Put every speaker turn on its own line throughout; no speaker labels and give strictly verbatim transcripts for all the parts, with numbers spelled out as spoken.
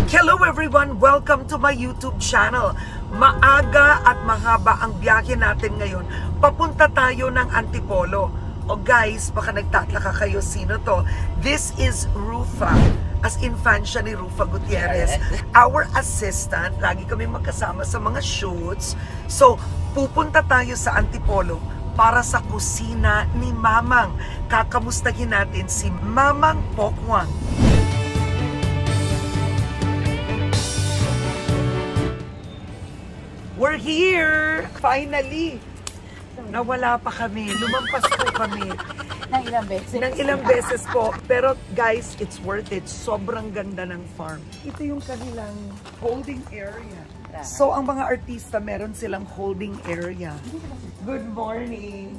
Hello everyone! Welcome to my YouTube channel. Maaga at mahaba ang biyahe natin ngayon. Papunta tayo ng Antipolo. O guys, baka nagtataka kayo sino to. This is Rufa. As in fan siya ni Rufa Gutierrez. Our assistant. Lagi kami magkasama sa mga shoots. So, pupunta tayo sa Antipolo para sa Kusina ni Mamang. Kakamustahin natin si Mamang Pokwang. We're here! Finally! Nawala pa kami. Lumampas po kami.
Nang ilang beses.
Nang ilang beses po. Pero guys, it's worth it. Sobrang ganda ng farm. Ito yung kanilang holding area. So, ang mga artista, meron silang holding area. Good morning!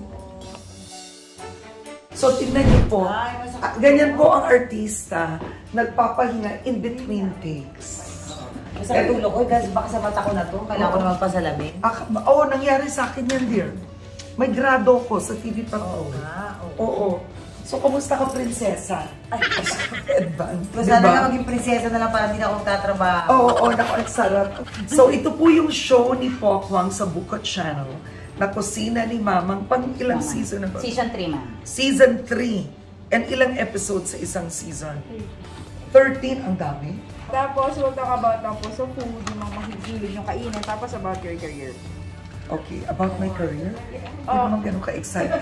So, tingnan niyo po. Ganyan po ang artista. Nagpapahinga in between takes.
Sa katulog ko, guys, baka sa mata ko na to. Kailangan ko naman pasalamin.
Ah, oo, nangyari sa akin yan, dear. May grado ko sa T V pa to.
Ah, okay.
Oo. So, kumusta ka, prinsesa? Ay, advance.
So, sana diba? Ka maging prinsesa na lang para hindi na akong tatrabaho.
Oo, oo, naku, ang sarap. So, ito po yung show ni Pokwang sa Bukot Channel na Kusina ni Mamang. Pang ilang Mama. Season na ba?
Season three, ma'am.
Season three. And ilang episodes sa isang season? thirteen, ang dami.
Tapos, we'll talk about tapos sa food, yung mga mahihilin yung kainin, tapos about your career.
Okay, about my career? Hindi
Oh.
naman ganun ka-exciting.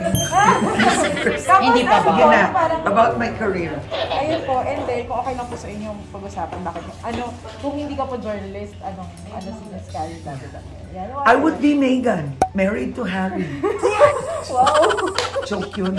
Hindi pa ba?
Sige na, about my career.
Ayun po, and then, kung okay lang po sa inyo pag-usapan, bakit, ano, kung hindi ka po journalist, anong, ano si Miss Carrie dati dati?
I would be Meghan, married to Harry.
Wow!
Joke yun.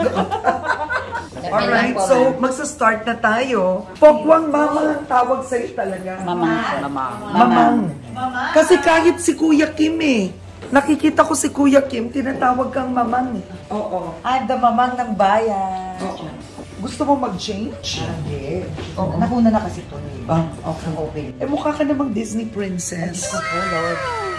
Alright, so magsa-start na tayo. Pokwang Mama ang tawag sa'yo talaga.
Mamang. Mamang.
Mamang. Kasi kahit si Kuya Kim eh. Nakikita ko si Kuya Kim, tinatawag kang Mamang eh. Oo.
I'm the mamang ng bayan.
Oo. Gusto mo mag-change?
Hindi.
Oo.
Nakuna na kasi ito eh.
Ah, okay.
Open.
Eh mukha ka namang Disney princess.
Oh, Lord.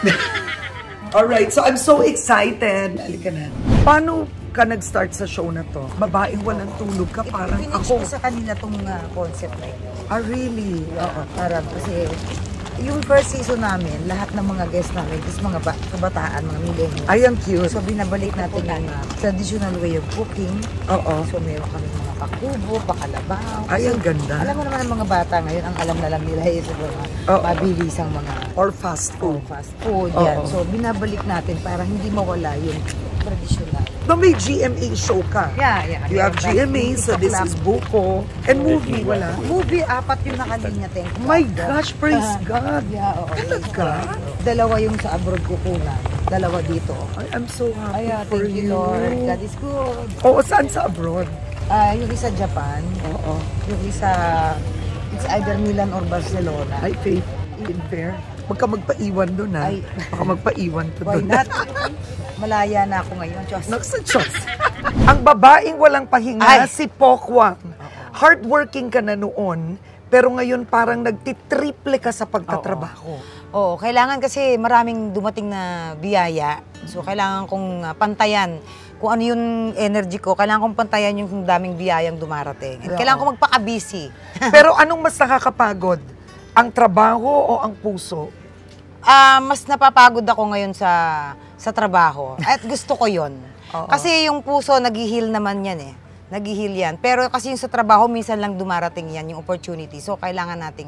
Alright, so I'm so excited. Halika na. Paano ka nag-start sa show na to? Babaeng walang tulog ka, parang
Finish
ako.
ko sa kanila itong uh, concept na ito.
Ah, really?
Oo, parang kasi yung first season namin, lahat ng mga guests namin is mga ba kabataan, mga millennials.
Ay, ang cute.
So, binabalik natin yung uh, traditional way of cooking.
Oo.
So, meron kami mga pakubo, pakalabaw.
Ay, ang ganda.
Alam mo naman ang mga bata ngayon, ang alam na lang nila is mga
Oo.
mabilisang mga
Or fast
oh,
food.
fast food.
Oo.
Yan. So, binabalik natin para hindi mawala yung traditional.
No, may G M A show ka.
Yeah, yeah.
You have G M A, so this is Buko. And movie, wala?
Movie, apat yung nakalinya. Thank you.
My gosh, praise God.
Yeah, oo.
Talaga?
Dalawa yung sa abroad ko kunan. Dalawa dito.
I am so happy
Ay,
for
thank
you.
you, Lord. God is good.
Oo, saan sa abroad?
Ah, yung isa Japan.
Oo.
Yung isa, it's either Milan or Barcelona.
Ay, Faith, in fair. Magka magpaiwan doon ha.
Ay.
Baka magpaiwan to
Why
doon.
not? Malaya na ako ngayon. Diyos.
Naksa Diyos. Ang babaeng walang pahinga,
Ay.
si Pokwang. Hardworking ka na noon, pero ngayon parang nagtitriple ka sa pagtatrabaho.
Oo, kailangan kasi maraming dumating na biyaya. So, kailangan kong uh, pantayan kung ano yung energy ko. Kailangan kong pantayan yung daming biyayang dumarating. At kailangan ko magpaka-busy.
Pero anong mas nakakapagod? Ang trabaho o ang puso?
Ah, mas napapagod ako ngayon sa sa trabaho. At gusto ko 'yon. Kasi yung puso nag-heal naman 'yan eh. Nag-heal 'yan. Pero kasi yung sa trabaho minsan lang dumarating 'yan yung opportunity. So kailangan nating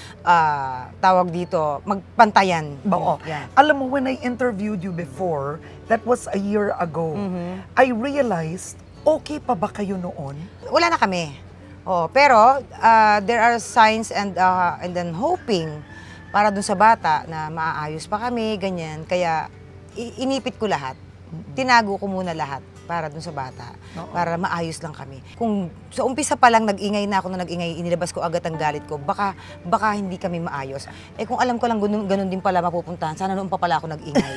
ah, tawag dito, magpantayan.
Oo.
Yan.
Alam mo, when I interviewed you before, that was a year ago, I realized, okay pa ba kayo noon?
Wala na kami. Oh, pero ah, there are signs and ah, and then hoping para dun sa bata na maaayos pa kami, ganyan. Kaya inipit ko lahat. Tinago ko muna lahat para dun sa bata.
Oo.
Para maayos lang kami. Kung sa umpisa pa lang nag-ingay na ako na nag-ingay, inilabas ko agad ang galit ko, baka, baka hindi kami maayos. Eh kung alam ko lang ganun, ganun din pala mapupuntahan, sana noon pa pala ako nag-ingay.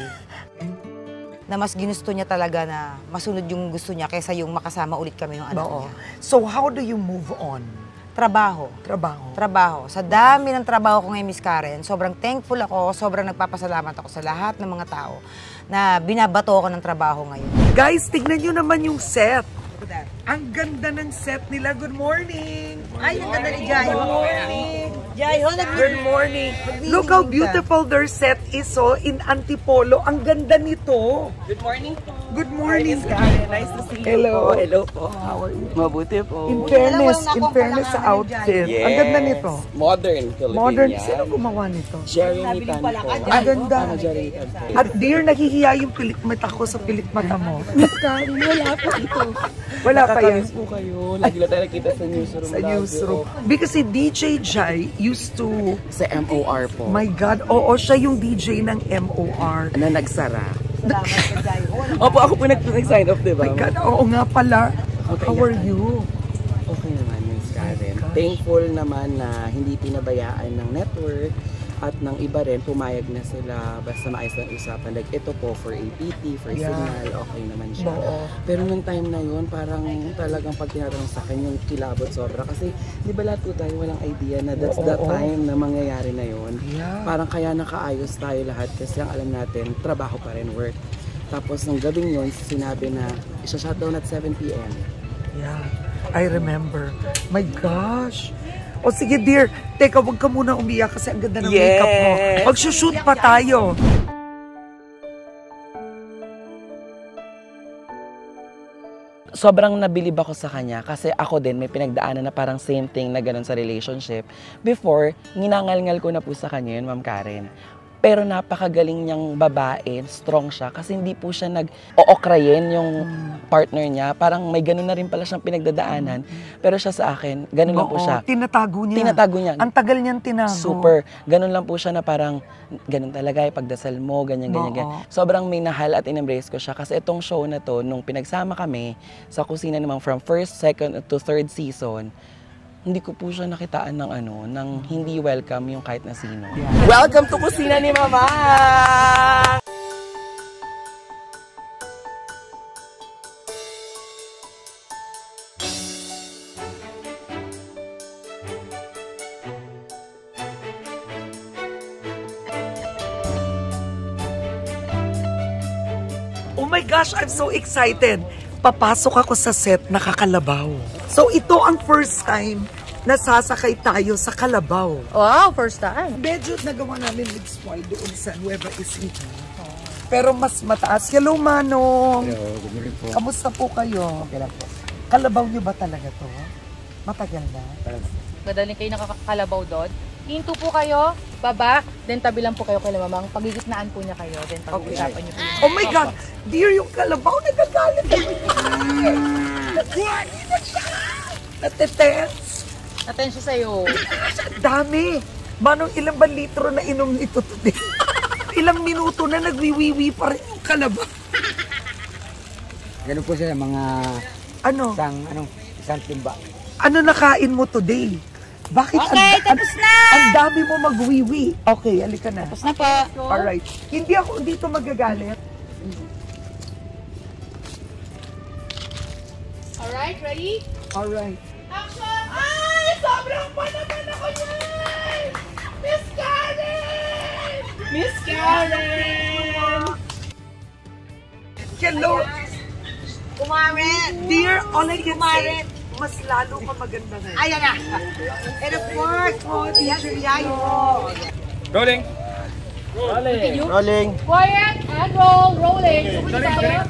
Na mas ginusto niya talaga na masunod yung gusto niya kaysa yung makasama ulit kami ng anak
Oo.
niya.
So how do you move on?
Trabaho.
Trabaho.
Trabaho. Sa dami ng trabaho ko ngayon, Miss Karen, sobrang thankful ako, sobrang nagpapasalamat ako sa lahat ng mga tao na binabato ako ng trabaho ngayon.
Guys, tignan nyo naman yung set. Ang ganda ng set nila. Good morning!
Ay, ang ganda ni Jai.
Good morning!
Jai, oh,
Good morning! Look how beautiful their set is, oh, in Antipolo. Ang ganda nito.
Good morning po.
Good morning.
Nice to see you
Hello.
po. Hello po. How are you? Mabuti po.
In fairness, in fairness sa outfit.
Yes.
Ang ganda nito.
Modern Philippine
Modern.
yan.
Sino gumawa nito?
Jeremy Tan po.
Ang ganda.
Ano, Jeremy Tan po.
At dear, nahihiya yung pilik mata ko sa pilik mata mo.
Miss Karen, wala po ito.
Wala pa yan.
Nakakamiss po kayo. Lagi na tayo nakita sa newsroom.
Sa newsroom. Because si D J Jai used to...
Sa M O R po.
My God, oo, siya yung D J ng M O R.
Na nagsara. Opo, ako po nag-sign off, di ba?
My God, oo nga pala.
Okay,
How are you?
Okay naman, Miss Karen. Thankful naman na hindi pinabayaan ng network at ng iba rin, pumayag na sila basta maayos ng usapan. Like, ito po for A P T, for
Yeah.
signal, okay naman siya.
Oo.
Pero nung time na yun, parang talagang pag tinatanong sa akin yung kilabot sobra. Kasi di ba lahat po tayo walang idea na that's
Oo,
the
oo.
time na mangyayari na yun.
Yeah.
Parang kaya nakaayos tayo lahat kasi ang alam natin, trabaho pa rin, work. Tapos nung gabing yun, sinabi na isa-shutdown at seven p m
Yeah, I remember. My gosh. O sige dear, teka, wag ka muna umiyak kasi ang ganda ng
Yes.
makeup mo. Magsushoot pa tayo.
Sobrang nabilib ako sa kanya kasi ako din may pinagdaanan na parang same thing na ganun sa relationship. Before, nginangal-ngal ko na po sa kanya yun, Ma'am Karen. Pero napakagaling niyang babae, strong siya kasi hindi po siya nag-ookrayin yung partner niya. Parang may ganun na rin pala siyang pinagdadaanan. Pero siya sa akin, ganun lang po
Oo,
siya.
tinatago niya.
Tinatago niya.
Ang tagal niyang tinago.
Super. Ganun lang po siya na parang, ganun talaga, ipagdasal mo, ganyan, ganyan,
Oo.
ganyan. Sobrang minahal at in-embrace ko siya kasi itong show na to, nung pinagsama kami sa Kusina Ni Mamang from first, second, to third season, hindi ko po siya nakitaan ng ano, ng hindi welcome yung kahit na sino. Yeah. Welcome to Kusina Ni Mamang!
Oh my gosh, I'm so excited. Papasok ako sa set na kakalabaw. So ito ang first time na sasakay tayo sa kalabaw.
Wow, first time.
Medyo nagawa namin with spoil doon sa Nueva Ecija. Pero mas mataas. Hello, Manong.
Hello, good morning po.
Kamusta po kayo?
Okay lang po.
Kalabaw niyo ba talaga to? Matagal na?
Madaling kayo nakakalabaw doon. Hinto po kayo, baba, then tabi lang po kayo kay Mamang. Pagigitnaan po niya kayo, then pag-uusapan niyo po.
Oh my God! Dear, yung kalabaw nagagalit. Nagwagi na siya! Natetens.
Atensya sa'yo.
Ang dami! Manong ilang ba litro na inom nito today? Ilang minuto na nagwiwiwi pa rin yung kalabaw.
Ganun po sila, mga
Ano?
isang, anong, isang timba.
Ano nakain mo today? Bakit
Okay,
ang,
tapos na!
ang dami mo magwiwi? Okay, halika na.
Tapos na po.
Alright. Hindi ako dito magagalit.
Alright, ready?
Alright.
Action! Ay! Sobrang pa naman ako yan! Miss Karen! Miss Karen!
Hello!
Kumarin!
Dear, all I can say,
Kumarin!
mas lalo ka maganda ngayon.
Ayan na. And of course, oh, yes, Jai.
Rolling! Rolling!
Quiet and roll! Rolling! Sumunod tayo.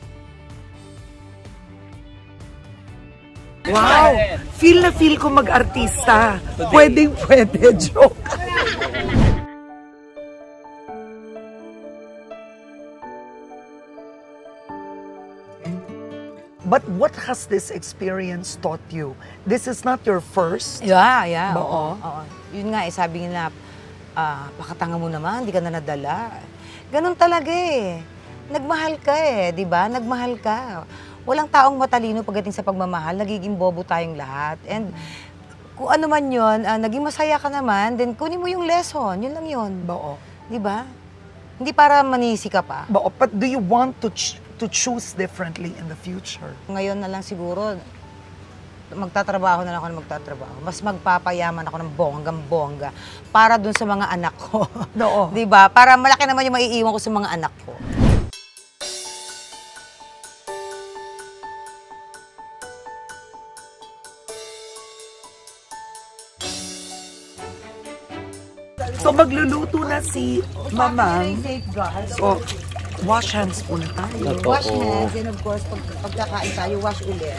Wow! Feel na feel ko mag-artista. Pwedeng pwede. Joke. But what has this experience taught you? This is not your first.
Yeah, yeah.
Ba-
Oo, oo. Yun nga, eh, sabi nila, ah, pakatanga mo naman, hindi ka na nadala. Ganon talaga eh. Nagmahal ka eh, di ba? Nagmahal ka. Walang taong matalino pagdating sa pagmamahal, nagiging bobo tayong lahat. And kung ano man yun, ah, naging masaya ka naman, then kunin mo yung lesson, yun lang yun.
Bao.
Di ba? Hindi para manisi ka pa.
Bao. But do you want to ch- to choose differently in the future?
Ngayon na lang siguro, magtatrabaho na lang ako na magtatrabaho. Mas magpapayaman ako ng bonggang-bongga para dun sa mga anak ko.
Oo.
Di ba? Para malaki naman yung maiiwan ko sa mga anak ko.
So magluluto na si Mamang.
Safeguard.
So, wash hands muna tayo.
Wash hands, and of course, pag, pagkakain tayo, wash ulit.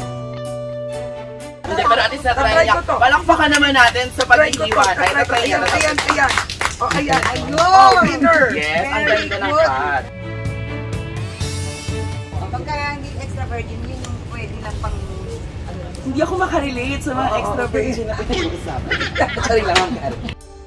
Hindi, pero at least na try
Try
niya.
ko to.
Palakpakan naman natin sa
Try ko to.
pag-iiwan.
Try ko. Ayan, ayan, ayan. Oh, ayan.
Ayun!
Oh, winner!
Yes, ang
Very
ganda ng
good.
cut.
Pagka hindi extra virgin, yun yung pwede lang pang... Ano,
Hindi ako makarelate sa mga extra virgin na pinag-uusapan. Sorry lang, Ma'am Karen.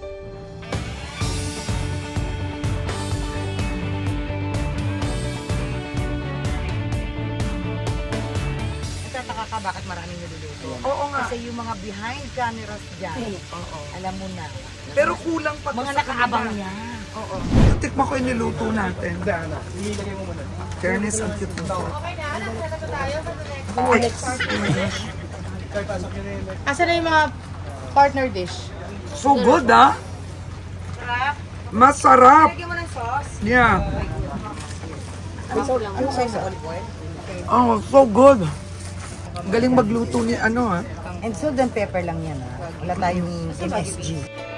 nagtataka ka bakit maraming niluluto.
Oo nga.
Kasi yung mga behind cameras dyan,
Oo.
alam mo na.
Pero kulang pa to
Mga
sa
nakaabang
kanila.
niya.
Oo. Tikma ko yung niluto natin. Fairness ang cute nito.
Asa na yung mga partner dish?
So good, ah.
Sarap.
Masarap.
Lagyan mo ng sauce.
Yeah.
Ano sauce sa olive oil?
Oh, so good. Galing magluto ni ano, ah.
And salt and pepper lang yan, ha? Wala tayong M S G.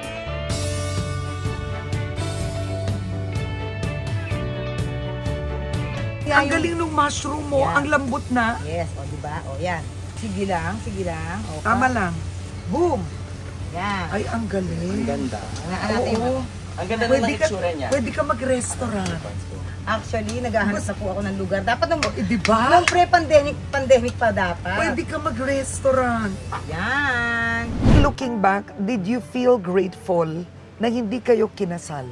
Ang galing ng mushroom mo,
Yeah.
ang lambot na.
Yes, o diba? O yan. Sige lang, sige lang. O,
Tama lang.
Boom! Yan.
Ay, ang galing.
Ganda.
Hangaan natin yung...
Oo.
Ang ganda
Pwede
ng
ka,
itsura niya.
pwede ka mag-restaurant.
Actually, naghahanap na po ako ng lugar. Dapat nung...
Eh, di ba?
Nung pre-pandemic pandemic pa dapat.
Pwede ka mag-restaurant.
Yan.
Looking back, did you feel grateful na hindi kayo kinasal?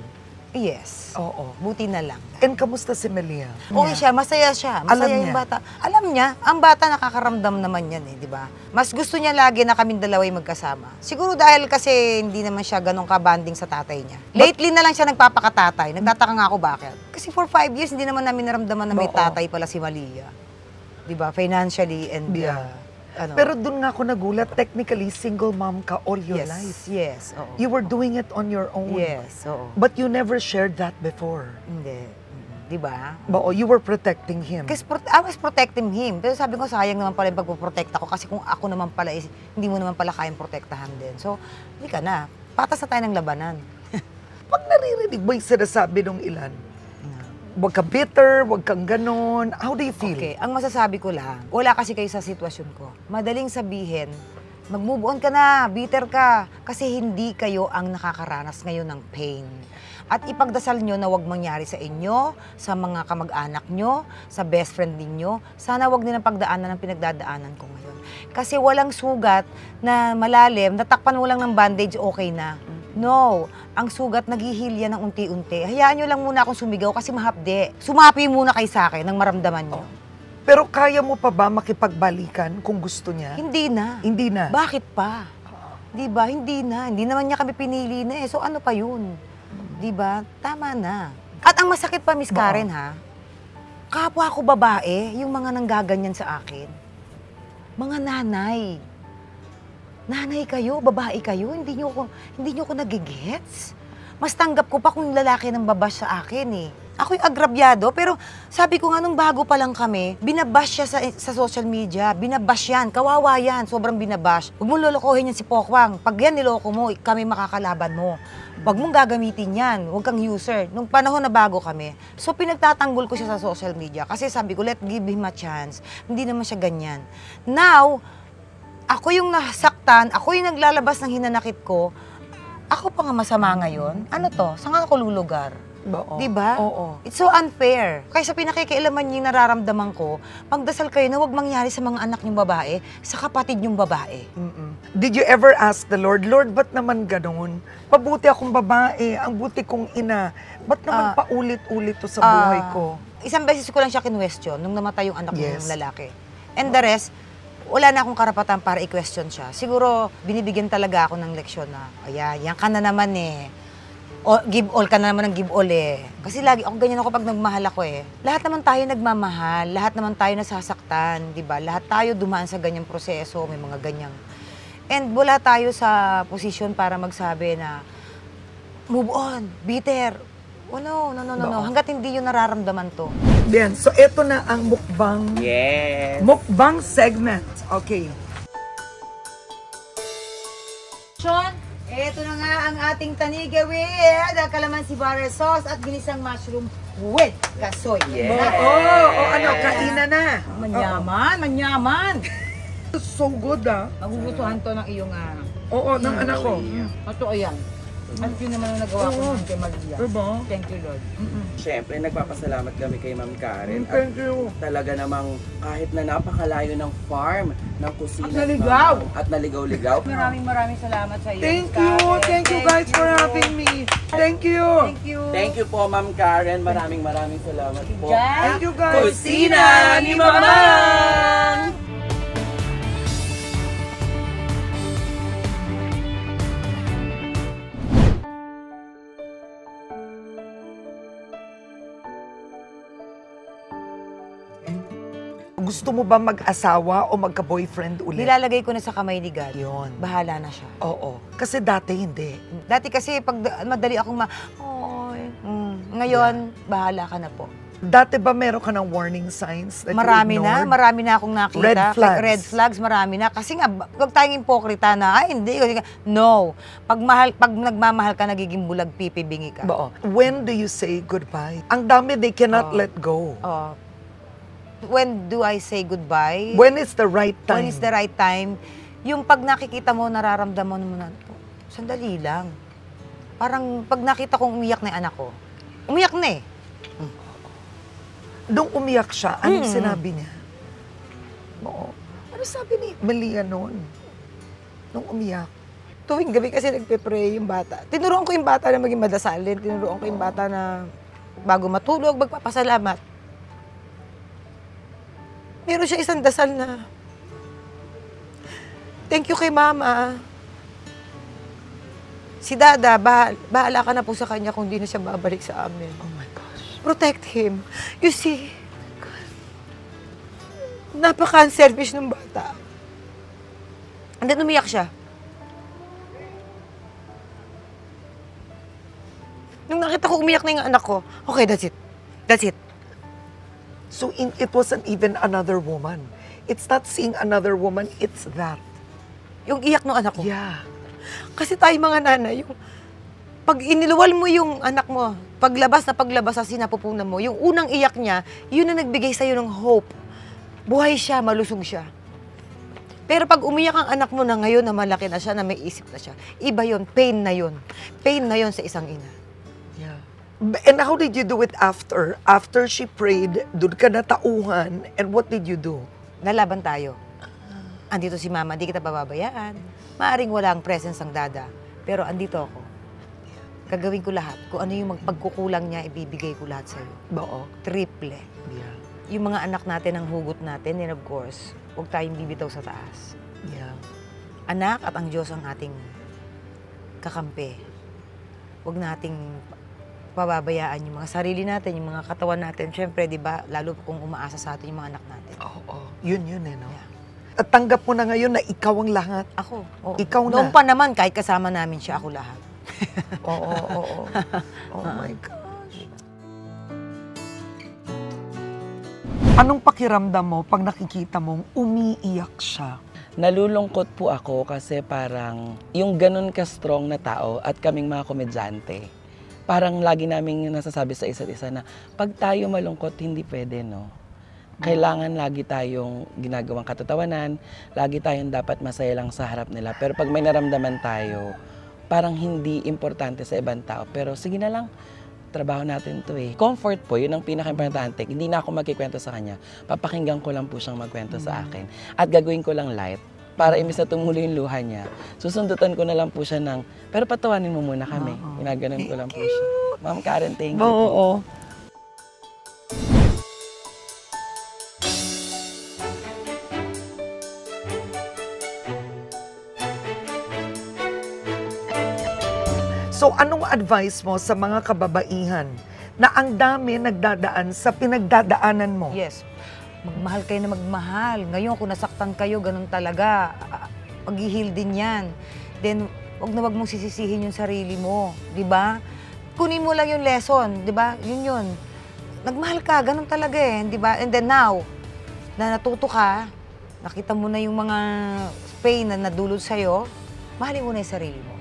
Yes.
Oo.
Buti na lang.
And kamusta si Melia?
Okay siya, masaya siya. Masaya
Alam
yung
niya.
bata. Alam niya, ang bata nakakaramdam naman yan eh, di ba? Mas gusto niya lagi na kaming dalawa yung magkasama. Siguro dahil kasi hindi naman siya ganun ka-banding sa tatay niya. Lately na lang siya nagpapakatatay. Nagtataka nga ako bakit. Kasi for five years, hindi naman namin naramdaman na may
Oo.
tatay pala si Malia. Di ba? Financially and...
Yeah.
uh, ano.
Pero dun nga ako nagulat, technically, single mom ka all your
yes,
life.
yes, oo.
You were doing it on your own.
Yes, oo.
But you never shared that before.
Hindi. Mm, Di ba?
Oo, you were protecting him.
Kasi pro- I was protecting him. Pero sabi ko, sayang naman pala yung pagpoprotect ako kasi kung ako naman pala, is, hindi mo naman pala kayang protektahan din. So, hindi ka na. Patas na tayo ng labanan.
Pag naririnig mo yung sinasabi ng ilan, huwag ka bitter, huwag kang ganon. How do you feel?
Okay, ang masasabi ko lang, wala kasi kayo sa sitwasyon ko. Madaling sabihin, mag-move on ka na, bitter ka, kasi hindi kayo ang nakakaranas ngayon ng pain. At ipagdasal nyo na huwag mangyari sa inyo, sa mga kamag-anak nyo, sa best friend ninyo, sana huwag nilang pagdaanan ng pinagdadaanan ko ngayon. Kasi walang sugat na malalim, natakpan mo lang ng bandage, okay na. No, ang sugat naghihil yan ng unti-unti. Hayaan nyo lang muna akong sumigaw kasi mahapde. Sumapi muna kayo sa akin ng maramdaman nyo.
Pero kaya mo pa ba makipagbalikan kung gusto niya?
Hindi na.
Hindi na.
Bakit pa? Di ba? Hindi na. Hindi naman niya kami pinili na eh. So ano pa yun? Di ba? Tama na. At ang masakit pa, Miss Karen, ha? Kapwa ko babae, yung mga nanggaganyan sa akin. Mga nanay. Nanay kayo, babae kayo, hindi niyo ko hindi niyo ko nagigets. Mas tanggap ko pa kung lalaki nang babash sa akin eh. Ako yung agrabyado, pero sabi ko nga nung bago pa lang kami, binabash siya sa, sa social media. Binabash yan, kawawa yan, sobrang binabash. Huwag mong lolokohin yan si Pokwang. Pag yan niloko mo, kami makakalaban mo. Huwag mong gagamitin yan, huwag kang user. Nung panahon na bago kami, so pinagtatanggol ko siya sa social media. Kasi sabi ko, let give him a chance. Hindi naman siya ganyan. Now, ako yung nasaktan, ako yung naglalabas ng hinanakit ko, ako pa nga masama ngayon. Ano to? Saan nga ako lulugar?
Oo.
Diba?
Oo.
It's so unfair. Kaysa pinakikialaman niyo yung nararamdaman ko, magdasal kayo na huwag mangyari sa mga anak niyong babae, sa kapatid niyong babae.
Mm-mm. Did you ever ask the Lord, Lord, ba't naman ganon? Pabuti akong babae, ang buti kong ina. Ba't naman
Ah,
paulit-ulit to sa buhay
Ah,
ko?
Isang beses ko lang siya kinwestiyon nung namatay yung anak
Yes.
ng lalaki. And the rest, wala na akong karapatan para i-question siya. Siguro, binibigyan talaga ako ng leksyon na, ayan, yan ka na naman eh. O, give all ka na naman ng give all eh. Kasi lagi ako ganyan ako pag nagmahal ako eh. Lahat naman tayo nagmamahal, lahat naman tayo nasasaktan, di ba? Lahat tayo dumaan sa ganyang proseso, may mga ganyang. And wala tayo sa posisyon para magsabi na, move on, bitter. Oh no, no, no, no, no. Hanggat hindi yun nararamdaman to.
Bien, so eto na ang mukbang,
Yes.
mukbang segment. Okay.
Sean,
Ito na nga ang ating taniga with kalamansi butter sauce at ginisang mushroom with kasoy.
Oo, oh, oh, ano, kainan na.
Manyaman, manyaman.
So good, ah.
Magugustuhan to ng iyong ah.
Oo, ng anak ko.
Totoo yan. At yun naman ang nagawa ko ng kay Maria.
Diba?
Thank you, Lord.
Siyempre, nagpapasalamat kami kay Ma'am Karen.
Thank you.
Talaga namang kahit na napakalayo ng farm, ng kusina.
At naligaw.
At naligaw-ligaw.
Maraming maraming salamat sa iyo.
Thank you. Thank you guys for having me. Thank you.
Thank you.
Thank you po, Ma'am Karen. Maraming maraming salamat po.
Thank you guys.
Kusina ni Mamang!
Gusto mo ba mag-asawa o magka-boyfriend ulit?
Nilalagay ko na sa kamay ni God.
Yun.
Bahala na siya.
Oo. Kasi dati hindi.
Dati kasi pag da- madali akong ma... Oy. Mm. Ngayon, bahala ka na po.
Dati ba meron ka ng warning signs that
Marami
you
na,
ignored?
marami na akong nakita.
Red flags.
Like, red flags, marami na. Kasi nga, huwag tayong impokrita na, ay, hindi. No. Pag, mahal, pag nagmamahal ka, nagiging bulag, pipi, bingi ka.
Oo. When do you say goodbye? Ang dami, they cannot
Oo.
let go.
Oh. When do I say goodbye?
When is the right time?
When is the right time? Yung pag nakikita mo, nararamdaman mo na, sandali lang. Parang pag nakita kong umiyak na yung anak ko, umiyak na eh.
Nung umiyak siya, anong
Mm.
sinabi niya? Oo. Ano sabi ni Malia noon? Nung umiyak?
Tuwing gabi kasi nagpe-pray yung bata. Tinuruan ko yung bata na maging madasalin. Tinuruan ko yung bata na bago matulog, magpapasalamat. Meron siya isang dasal na, thank you kay Mama. Si Dada, bahal, bahala ka na po sa kanya kung di na siya babalik sa amin.
Oh my gosh.
Protect him. You see, napaka-unselfish ng bata. And then umiyak siya. Nung nakita ko umiyak na yung anak ko, okay, that's it. That's it.
So in, it wasn't even another woman. It's not seeing another woman, it's that.
Yung iyak ng anak ko.
Yeah.
Kasi tayo mga nanay, yung pag iniluwal mo yung anak mo, paglabas na paglabas sa sinapupunan mo, yung unang iyak niya, yun na nagbigay sa'yo ng hope. Buhay siya, malusog siya. Pero pag umiyak ang anak mo na ngayon na malaki na siya, na may isip na siya, iba yun, pain na yun. Pain na yun sa isang ina.
Yeah. And how did you do it after? After she prayed, doon ka natauhan, and what did you do?
Lalaban tayo. Andito si Mama, di kita pababayaan. Maaring wala ang presence ng Dada, pero andito ako. Gagawin ko lahat. Kung ano yung magpagkukulang niya, ibibigay ko lahat sa'yo.
Oo.
Triple.
Yeah.
Yung mga anak natin, ang hugot natin, and of course, huwag tayong bibitaw sa taas.
Yeah.
Anak at ang Diyos ang ating kakampi. Huwag nating pababayaan yung mga sarili natin, yung mga katawan natin. Siyempre, di ba, lalo kung umaasa sa atin yung mga anak natin.
Oo. Oh, oh. Yun yun eh, no?
Yeah.
At tanggap mo na ngayon na ikaw ang lahat.
Ako. Oo.
Ikaw na.
Noon pa naman, kahit kasama namin siya, ako lahat.
Oo, oo, oo. Oh my gosh. Anong pakiramdam mo pag nakikita mong umiiyak siya?
Nalulungkot po ako kasi parang yung ganun ka-strong na tao at kaming mga komedyante, parang lagi naming nasasabi sa isa't isa na pag tayo malungkot, hindi pwede, no? Kailangan lagi tayong ginagawang katatawanan, lagi tayong dapat masaya lang sa harap nila. Pero pag may naramdaman tayo, parang hindi importante sa ibang tao. Pero sige na lang, trabaho natin to eh. Comfort po, yun ang pinaka-importante. Hindi na ako magkikwento sa kanya. Papakinggan ko lang po siyang magkwento sa akin. At gagawin ko lang light para imbis na tumuloy yung luha niya. Susundutan ko na lang po siya ng, pero patawanin mo muna kami. Ginaganon ko lang po siya. Ma'am Karen, thank you.
Oo, oo. So, anong advice mo sa mga kababaihan na ang dami nagdadaan sa pinagdadaanan mo?
Yes. Magmahal kayo na magmahal. Ngayon, kung nasaktan kayo, ganun talaga. Pag-ihil din yan. Then, wag na wag mong sisisihin yung sarili mo. Di ba? Kunin mo lang yung lesson. Di ba? Yun yun. Nagmahal ka, ganun talaga eh. Di ba? And then now, na natuto ka, nakita mo na yung mga pain na nadulot sa'yo, mahalin mo na yung sarili mo.